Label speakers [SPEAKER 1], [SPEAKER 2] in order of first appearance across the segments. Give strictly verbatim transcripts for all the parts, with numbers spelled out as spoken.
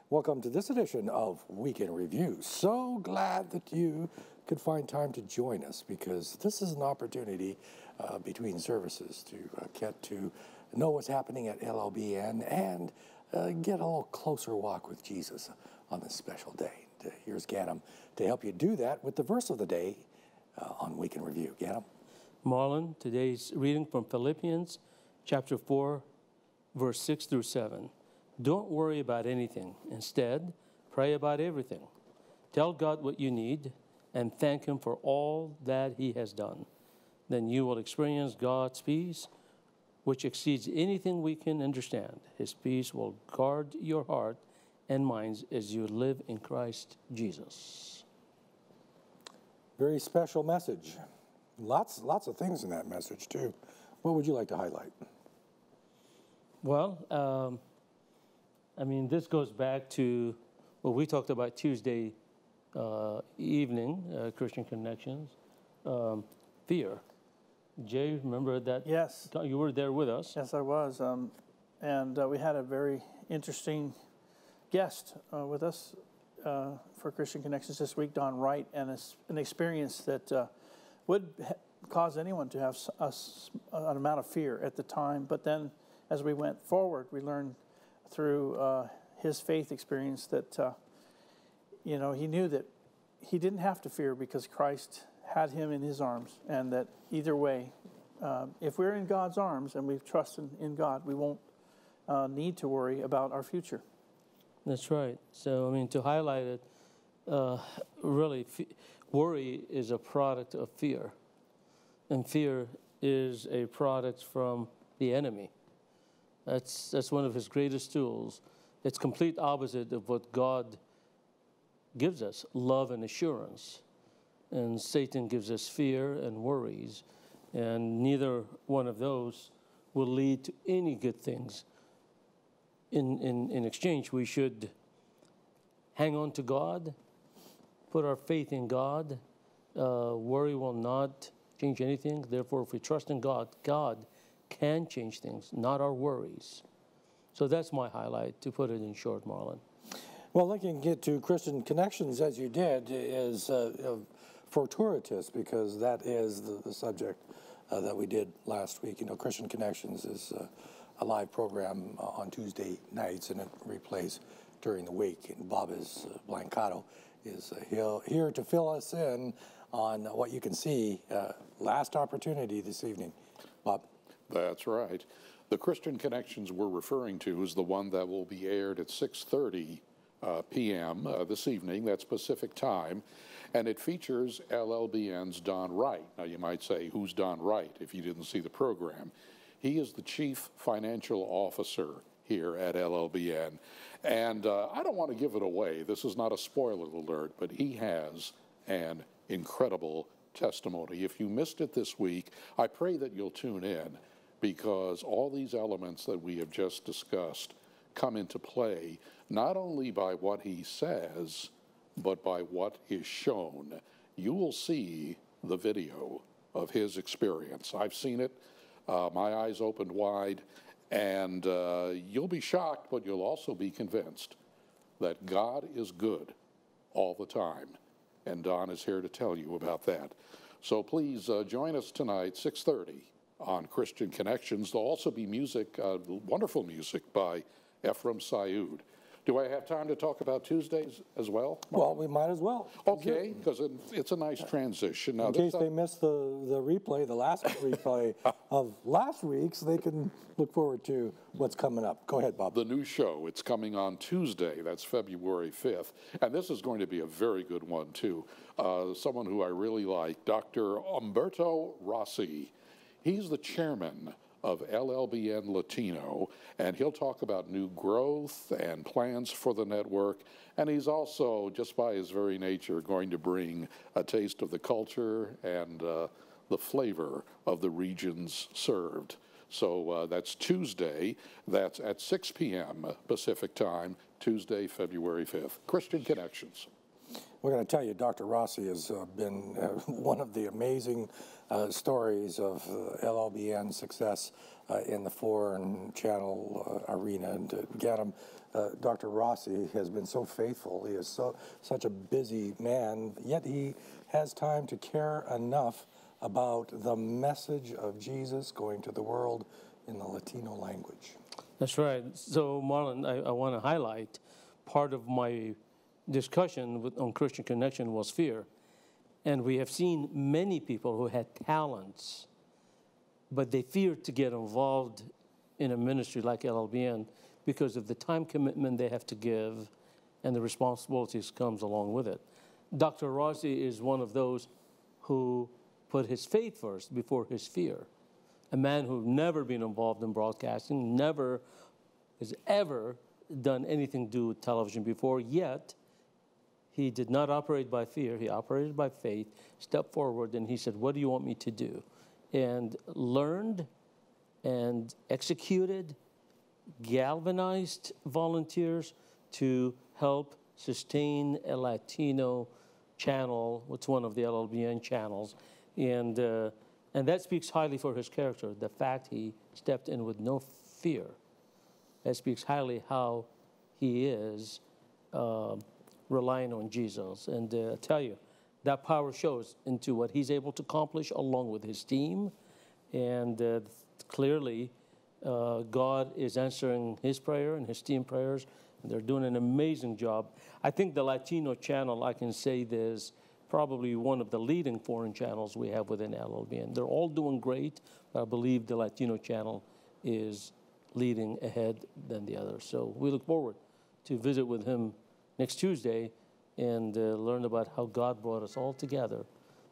[SPEAKER 1] Welcome to this edition of Weekend Review. So glad that you could find time to join us, because this is an opportunity uh, between services to uh, get to know what's happening at L L B N and uh, get a little closer walk with Jesus on this special day. And, uh, here's Ganem to help you do that with the verse of the day uh, on Weekend Review. Ganem?
[SPEAKER 2] Marlon, today's reading from Philippians chapter four, verse six through seven. Don't worry about anything. Instead, pray about everything. Tell God what you need and thank Him for all that He has done. Then you will experience God's peace, which exceeds anything we can understand. His peace will guard your heart and minds as you live in Christ Jesus.
[SPEAKER 1] Very special message. Lots, lots of things in that message, too. What would you like to highlight?
[SPEAKER 2] Well, um, I mean, this goes back to what we talked about Tuesday uh, evening, uh, Christian Connections, um, fear. Jay, remember that?
[SPEAKER 3] Yes.
[SPEAKER 2] You were there with us.
[SPEAKER 3] Yes, I was. Um, and uh, we had a very interesting guest uh, with us uh, for Christian Connections this week, Don Wright, and it's an experience that uh, would ha- cause anyone to have a, an amount of fear at the time. But then as we went forward, we learned through uh, his faith experience that, uh, you know, he knew that he didn't have to fear because Christ had him in his arms, and that either way, uh, if we're in God's arms and we've trusted in God, we won't uh, need to worry about our future.
[SPEAKER 2] That's right. So, I mean, to highlight it, uh, really, f- worry is a product of fear, and fear is a product from the enemy. That's that's one of his greatest tools. It's complete opposite of what God gives us, love and assurance. And Satan gives us fear and worries. And neither one of those will lead to any good things. In, in, in exchange, we should hang on to God, put our faith in God. Uh, worry will not change anything. Therefore, if we trust in God, God can change things, not our worries. So that's my highlight, to put it in short, Marlon.
[SPEAKER 1] Well, linking it to Christian Connections, as you did, is uh, uh, fortuitous, because that is the, the subject uh, that we did last week. You know, Christian Connections is uh, a live program uh, on Tuesday nights, and it replays during the week. And Bob is uh, Blancato is uh, he'll, here to fill us in on what you can see. Uh, last opportunity this evening. Bob?
[SPEAKER 4] That's right. The Christian Connections we're referring to is the one that will be aired at six thirty uh, p m Uh, this evening. That's Pacific time. And it features L L B N's Don Wright. Now, you might say, who's Don Wright, if you didn't see the program? He is the Chief Financial Officer here at L L B N. And uh, I don't want to give it away. This is not a spoiler alert, but he has an incredible testimony. If you missed it this week, I pray that you'll tune in, because all these elements that we have just discussed come into play not only by what he says, but by what is shown. You will see the video of his experience. I've seen it. Uh, my eyes opened wide, and uh, you'll be shocked, but you'll also be convinced that God is good all the time. And Don is here to tell you about that. So please uh, join us tonight, six thirty, on Christian Connections. There'll also be music, uh, wonderful music by Ephraim Sayoud. Do I have time to talk about Tuesdays as well?
[SPEAKER 1] Well, we might as well.
[SPEAKER 4] Okay, because it, it's a nice transition. Now,
[SPEAKER 1] In case they missed the, the replay, the last replay of last week's, they can look forward to what's coming up. Go ahead, Bob.
[SPEAKER 4] The new show, it's coming on Tuesday. That's February fifth. And this is going to be a very good one, too. Uh, someone who I really like, Doctor Umberto Rossi. He's the chairman of L L B N Latino, and he'll talk about new growth and plans for the network. And he's also, just by his very nature, going to bring a taste of the culture and uh, the flavor of the regions served. So uh, that's Tuesday. That's at six p m Pacific time, Tuesday, February fifth. Christian Connections.
[SPEAKER 1] We're going to tell you, Doctor Rossi has uh, been uh, one of the amazing uh, stories of uh, L L B N success uh, in the foreign channel uh, arena. And to get him, uh, Doctor Rossi has been so faithful. He is so such a busy man, yet he has time to care enough about the message of Jesus going to the world in the Latino language.
[SPEAKER 2] That's right. So, Marlon, I, I want to highlight part of my discussion with, on Christian Connection was fear. And we have seen many people who had talents, but they feared to get involved in a ministry like L L B N because of the time commitment they have to give and the responsibilities comes along with it. Doctor Rossi is one of those who put his faith first before his fear. A man who's never been involved in broadcasting, never has ever done anything to do with television before, yet he did not operate by fear. He operated by faith, stepped forward, and he said, what do you want me to do? And learned and executed, galvanized volunteers to help sustain a Latino channel. It's one of the L L B N channels. And, uh, and that speaks highly for his character, the fact he stepped in with no fear. That speaks highly how he is uh, relying on Jesus. And uh, I tell you, that power shows into what he's able to accomplish along with his team. And uh, clearly, uh, God is answering his prayer and his team prayers. And they're doing an amazing job. I think the Latino channel, I can say this, probably one of the leading foreign channels we have within L L B N. They're all doing great. But I believe the Latino channel is leading ahead than the others. So we look forward to visit with him next Tuesday and uh, learn about how God brought us all together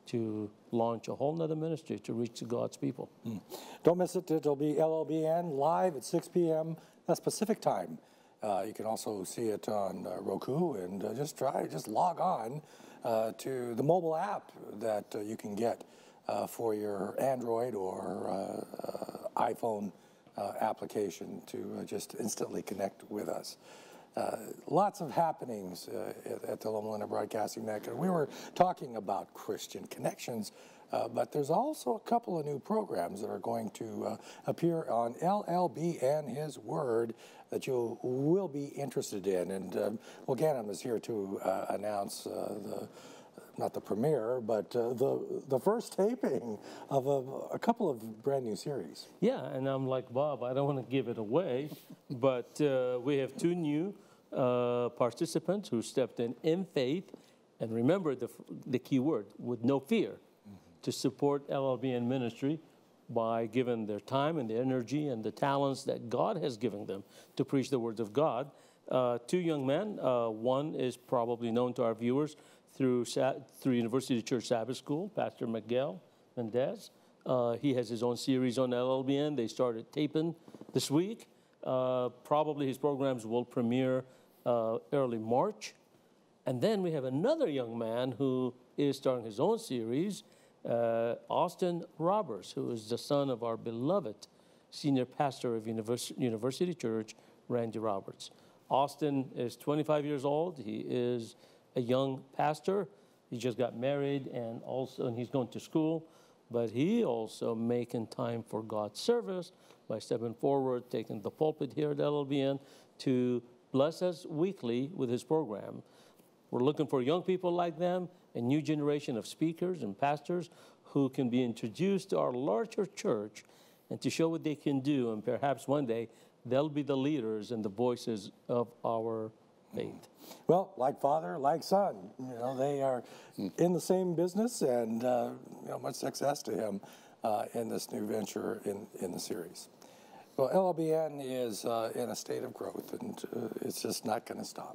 [SPEAKER 2] to launch a whole nother ministry to reach God's people.
[SPEAKER 1] Mm. Don't miss it. It'll be L L B N live at six p m That's Pacific time. Uh, you can also see it on uh, Roku, and uh, just try, just log on uh, to the mobile app that uh, you can get uh, for your Android or uh, uh, iPhone uh, application to uh, just instantly connect with us. Uh, lots of happenings uh, at, at the Loma Linda Broadcasting Network. We were talking about Christian Connections, uh, but there's also a couple of new programs that are going to uh, appear on L L B N His Word that you will be interested in. And um, well, Ganem is here to uh, announce uh, the, not the premiere, but uh, the the first taping of a, a couple of brand new series.
[SPEAKER 2] Yeah, and I'm like, Bob, I don't want to give it away, but uh, we have two new uh, participants who stepped in in faith, and remember the, the key word, with no fear, mm-hmm. to support L L B N ministry by giving their time and the energy and the talents that God has given them to preach the words of God. Uh, two young men, uh, one is probably known to our viewers through through University Church Sabbath School, Pastor Miguel Mendez. Uh, he has his own series on L L B N. They started taping this week. Uh, probably his programs will premiere uh, early March. And then we have another young man who is starting his own series, uh, Austin Roberts, who is the son of our beloved senior pastor of Univers- University Church, Randy Roberts. Austin is twenty-five years old. He is a young pastor. He just got married, and also and he's going to school, but he also making time for God's service by stepping forward, taking the pulpit here at L L B N to bless us weekly with his program. We're looking for young people like them, a new generation of speakers and pastors who can be introduced to our larger church and to show what they can do, and perhaps one day they'll be the leaders and the voices of our faith.
[SPEAKER 1] Well, like father, like son, you know, they are in the same business, and uh, you know, much success to him uh, in this new venture in, in the series. Well, L L B N is uh, in a state of growth, and uh, it's just not going to stop.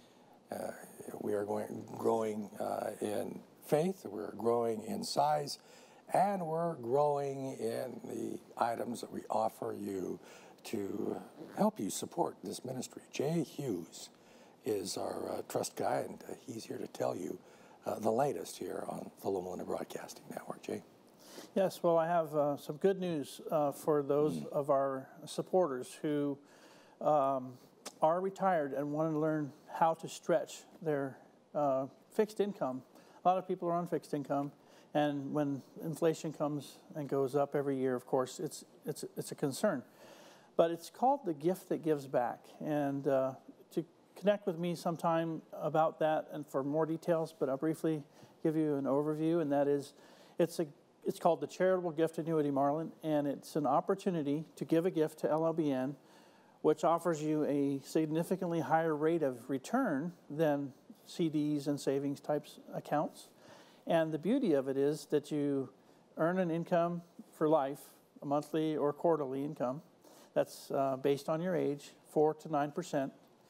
[SPEAKER 1] Uh, we are going growing uh, in faith, we're growing in size, and we're growing in the items that we offer you to help you support this ministry. Jay Hughes is our uh, trust guy, and uh, he's here to tell you uh, the latest here on the Loma Linda Broadcasting Network. Jay?
[SPEAKER 3] Yes, well, I have uh, some good news uh, for those mm. of our supporters who um, are retired and want to learn how to stretch their uh, fixed income. A lot of people are on fixed income, and when inflation comes and goes up every year, of course, it's it's it's a concern. But it's called the gift that gives back, and uh, to connect with me sometime about that and for more details, but I'll briefly give you an overview, and that is, it's a it's called the Charitable Gift Annuity, Marlon, and it's an opportunity to give a gift to L L B N, which offers you a significantly higher rate of return than C Ds and savings types accounts. And the beauty of it is that you earn an income for life, a monthly or quarterly income, that's uh, based on your age, four to nine percent.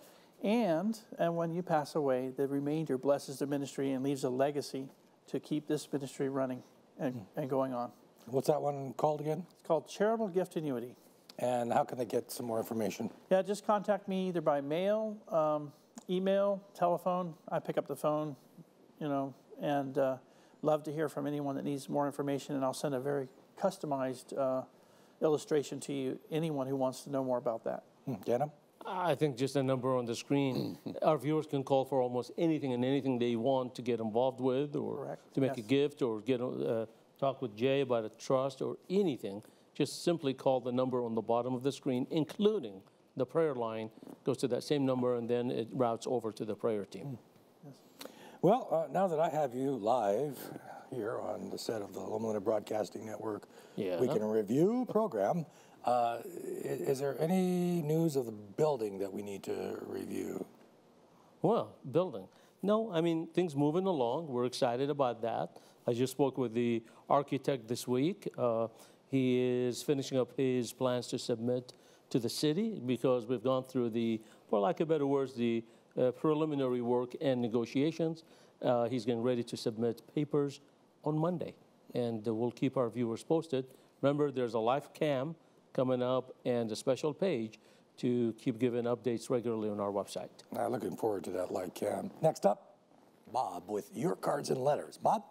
[SPEAKER 3] And, and when you pass away, the remainder blesses the ministry and leaves a legacy to keep this ministry running and, and going on.
[SPEAKER 1] What's that one called again?
[SPEAKER 3] It's called Charitable Gift Annuity.
[SPEAKER 1] And how can they get some more information?
[SPEAKER 3] Yeah, just contact me either by mail, um, email, telephone. I pick up the phone, you know, and uh, love to hear from anyone that needs more information, and I'll send a very customized uh, illustration to you, anyone who wants to know more about that.
[SPEAKER 1] Hmm. Jana?
[SPEAKER 2] I think just a number on the screen. Our viewers can call for almost anything and anything they want to get involved with, or
[SPEAKER 3] Correct.
[SPEAKER 2] to make
[SPEAKER 3] Yes.
[SPEAKER 2] a gift, or get uh, talk with Jay about a trust or anything. Just simply call the number on the bottom of the screen, including the prayer line, goes to that same number, and then it routes over to the prayer team.
[SPEAKER 1] Well, uh, now that I have you live here on the set of the Loma Linda Broadcasting Network
[SPEAKER 2] Yeah.
[SPEAKER 1] Week in Review program, uh, is, is there any news of the building that we need to review?
[SPEAKER 2] Well, building. No, I mean, things moving along. We're excited about that. I just spoke with the architect this week. Uh, he is finishing up his plans to submit to the city because we've gone through the, for lack of better words, the uh, preliminary work and negotiations. Uh, he's getting ready to submit papers on Monday, and uh, we'll keep our viewers posted. Remember, there's a live cam coming up and a special page to keep giving updates regularly on our website.
[SPEAKER 1] Uh, looking forward to that light cam. Next up, Bob with your cards and letters. Bob?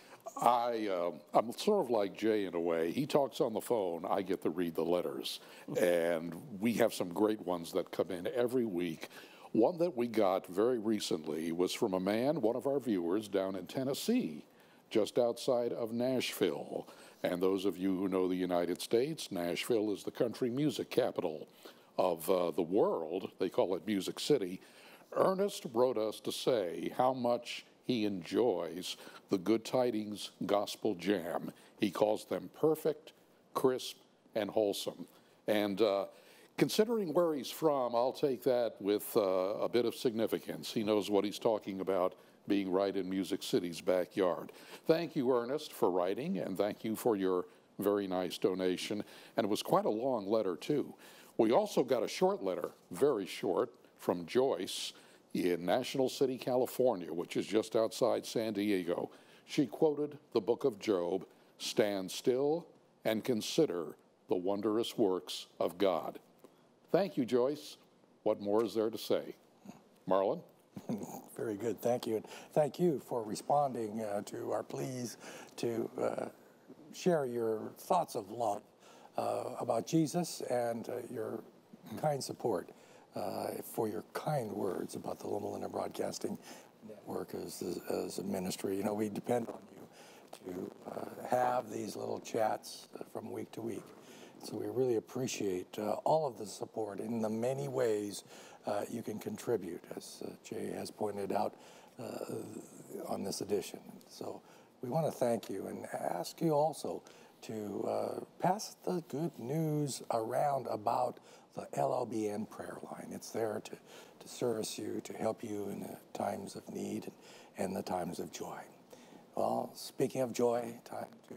[SPEAKER 4] I, uh, I'm sort of like Jay in a way. He talks on the phone, I get to read the letters. And we have some great ones that come in every week. One that we got very recently was from a man, one of our viewers, down in Tennessee, just outside of Nashville. And those of you who know the United States, Nashville is the country music capital of uh, the world. They call it Music City. Ernest wrote us to say how much he enjoys the Good Tidings Gospel Jam. He calls them perfect, crisp, and wholesome. And uh, considering where he's from, I'll take that with uh, a bit of significance. He knows what he's talking about, being right in Music City's backyard. Thank you, Ernest, for writing, and thank you for your very nice donation. And it was quite a long letter, too. We also got a short letter, very short, from Joyce in National City, California, which is just outside San Diego. She quoted the book of Job, "Stand still and consider the wondrous works of God." Thank you, Joyce. What more is there to say? Marlon?
[SPEAKER 1] Very good, thank you. And thank you for responding uh, to our pleas to uh, share your thoughts of love uh, about Jesus and uh, your kind support uh, for your kind words about the Loma Linda Broadcasting Network as, as, as a ministry. You know, we depend on you to uh, have these little chats uh, from week to week. So we really appreciate uh, all of the support in the many ways uh, you can contribute, as uh, Jay has pointed out uh, on this edition. So we want to thank you and ask you also to uh, pass the good news around about the L L B N prayer line. It's there to, to service you, to help you in the times of need and, and the times of joy. Well, speaking of joy, time to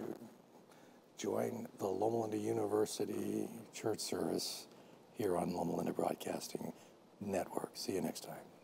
[SPEAKER 1] join the Loma Linda University church service here on Loma Linda Broadcasting Network. See you next time.